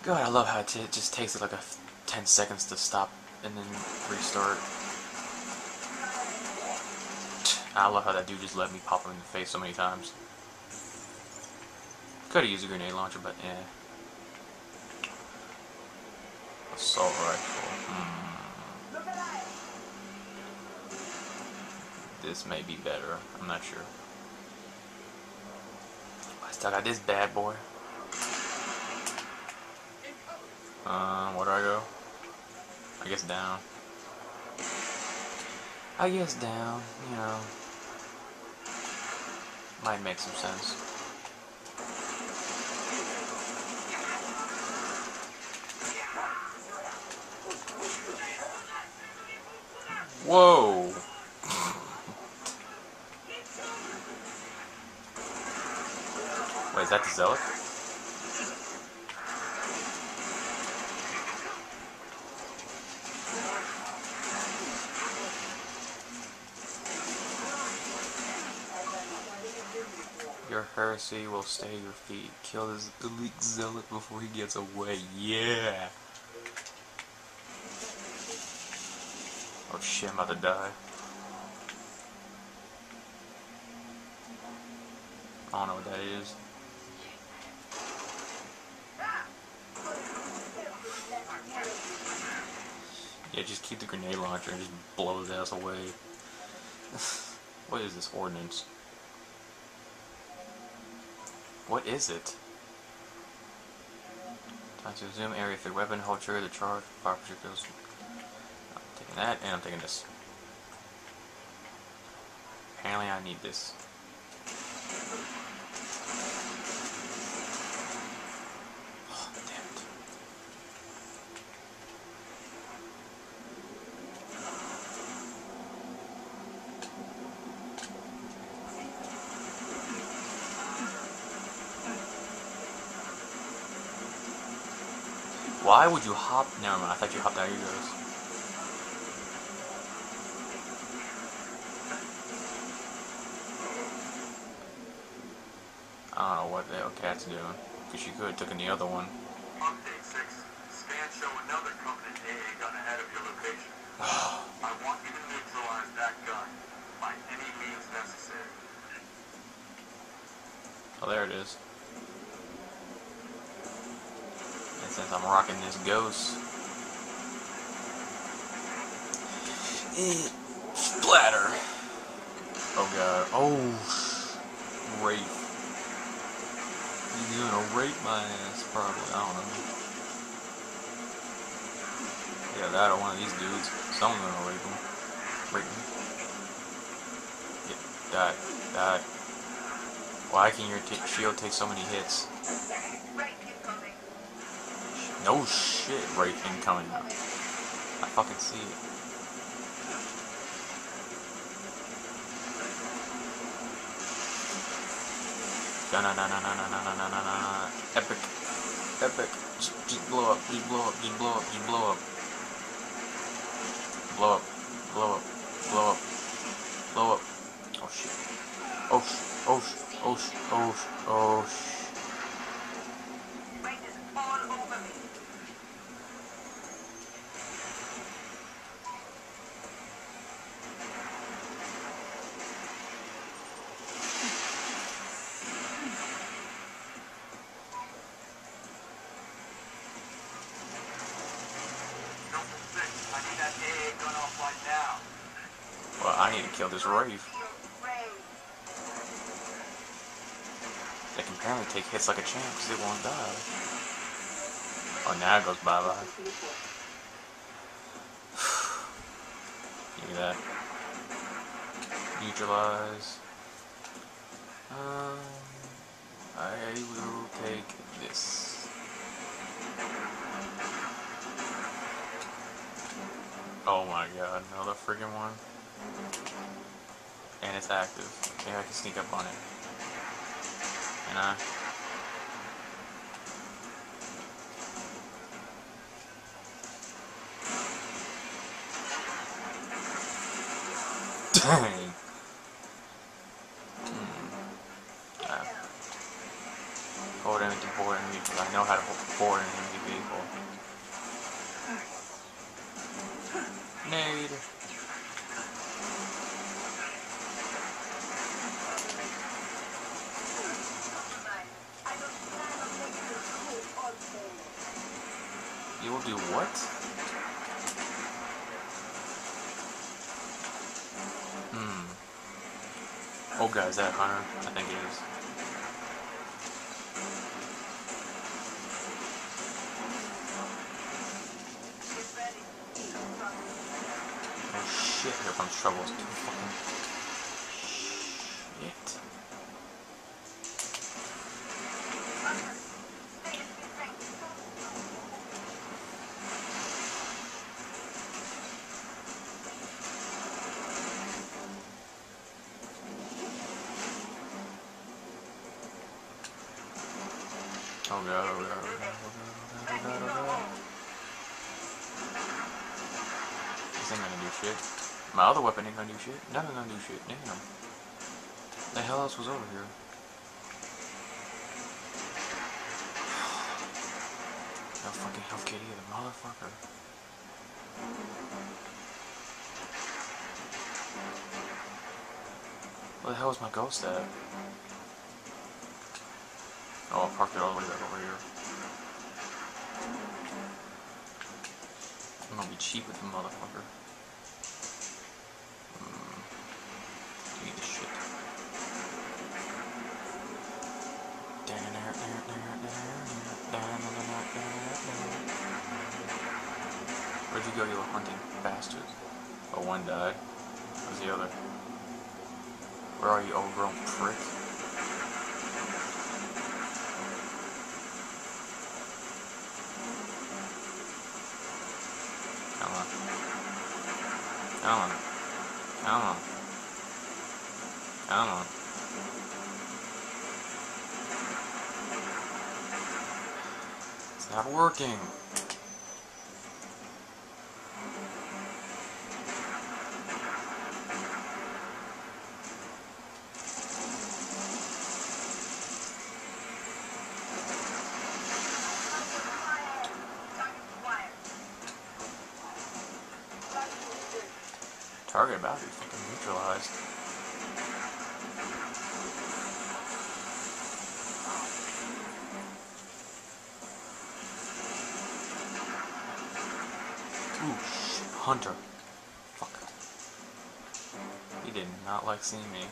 God, I love how it just takes it like 10 seconds to stop and then restart. I love how that dude just let me pop him in the face so many times. Could've used a grenade launcher, but yeah. Assault rifle. This may be better. I'm not sure. I still got this bad boy. Where do I go? I guess down. I guess down, you know. Might make some sense. Whoa! Wait, is that the Zealot? Your heresy will stay at your feet. Kill this elite Zealot before he gets away. Yeah! Oh shit, I'm about to die. I don't know what that is. Yeah, just keep the grenade launcher and just blow his ass away. What is this ordnance? What is it? Time to zoom area 3 weapon, hold trigger to charge, fire projectiles. I'm taking that, and I'm taking this. Apparently I need this. Oh, damn it. Why would you hop? Never mind, I thought you hopped out of yours. I don't know what the hell Cat's doing. Because she could have taken the other one. Update 6. Scans show another Covenant AA gun ahead of your location. I want you to neutralize that gun by any means necessary. Oh, there it is. And since I'm rocking this ghost, splatter. Oh god. Oh, rape. You're gonna rape my ass, probably. I don't know. Yeah, that or one of these dudes. Someone's gonna rape him. Rape him. Yeah, die. Die. Why can your shield take so many hits? No shit, Wraith incoming now. I fucking see it. Na. Epic. Epic. Just blow up. Just blow up. Just blow up. Just blow up. Blow up. Blow up. Blow up. Blow up. Oh shit. Oh sh. Oh sh. Oh sh. Oh sh. Oh sh. Well, I need to kill this Wraith. They can apparently take hits like a champ because it won't die. Oh, now it goes bye-bye. Give me that. Neutralize. I will take this. Oh my god, another friggin' one. And it's active. Maybe I can sneak up on it. Can I? Dang. Hold enemy to board enemy I know how to board an enemy vehicle. Nade. You will do what? Oh god, is that Hunter? I think it is. Oh shit, here comes trouble. It's too fucking shit. Oh god, oh god, oh god, oh god, oh god, oh god. This ain't gonna do shit. My other weapon ain't gonna do shit. None of them gonna do shit. Damn. The hell else was over here? No fucking health kit either, motherfucker. Where the hell is my ghost at? Oh, I parked it all the way back over here. I'm gonna be cheap with the motherfucker. Give me this shit. Where'd you go, you hunting bastard? Oh, one died. Where's the other? Where are you, overgrown prick? Come on. Come on. Come on. Come on. It's not working. Target about to be fucking neutralized. Ooh, shit. Hunter. Fuck. He did not like seeing me.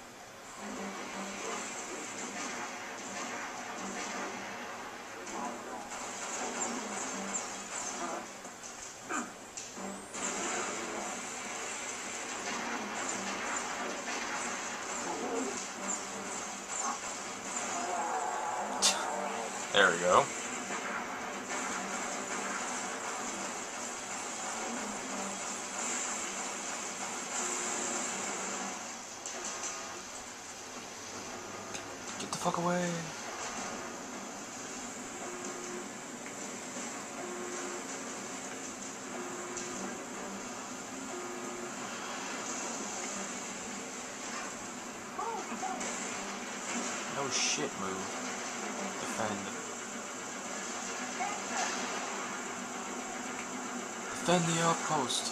There we go. Get the fuck away. No shit, move. Defend. Defend the outpost.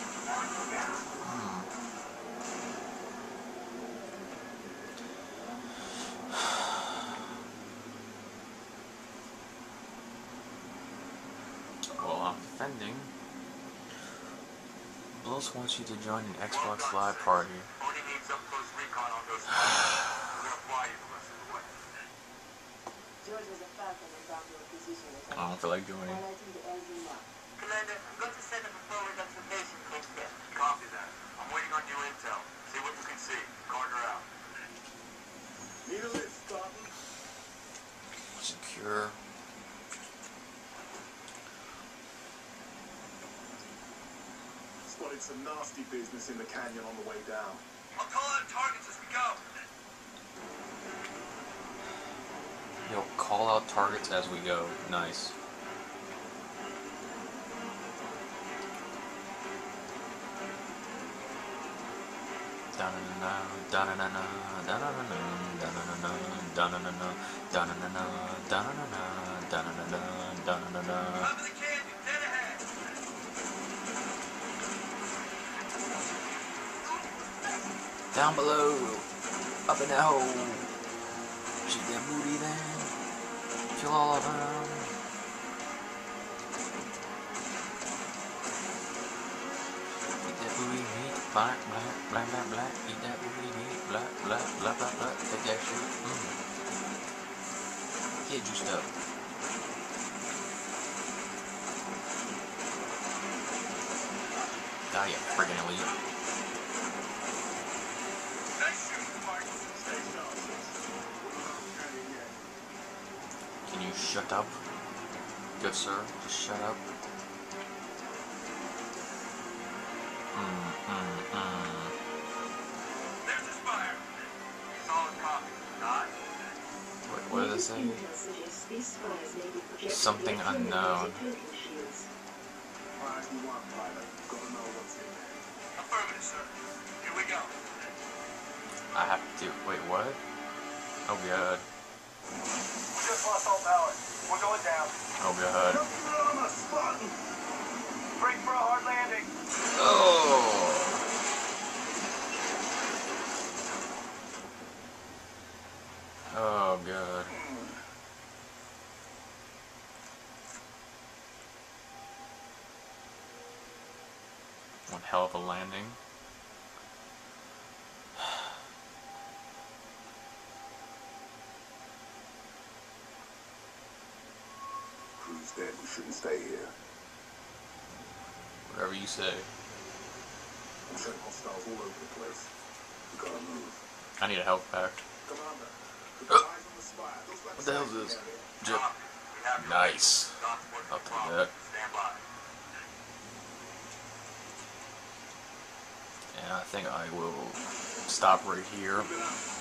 Well, I'm defending. Blows wants you to join an Xbox Live party. Only needs up close recon on those fighters. We're gonna fly you the rest of the way. George was a falcon and got your position. I don't feel like doing it. Commander, I'm going to set up a forward observation post there. Copy that. I'm waiting on new intel. See what you can see. Carter out. Need a lift, Copy. Secure. Spotted some nasty business in the canyon on the way down. I'll call out targets as we go. Yo, call out targets as we go. Nice. Dun dun dun dun dun dun. Top of the canyon, dead ahead. Down below. Up in that hole. Shoot that booty then. Kill all of them. Eat that booty meat. Blah, blah, blah, blah, blah. Eat that booty meat. Blah, blah, blah, blah, blah. Take that shit. Get juiced up. Die, you friggin' elite. Nice shooting, Martin. Stay sharp. Can you shut up? Good sir, just shut up. There's his fire. Solid copy. Not. Wait, what did it say? Something unknown. Affirmative, sir. Here we go. I have to. Wait, what? Oh god. We just lost all power. We're going down. Oh god. Break for a hard landing. Oh! Oh god. One hell of a landing. Crew's dead. We shouldn't stay here. Whatever you say. I'm setting hostiles all over the place. We gotta move. I need a health pack. Commander, put your eyes on the spire. Those What the hell is this? area. Jet. Nice. I'll take that. Stand by. And I think I will stop right here.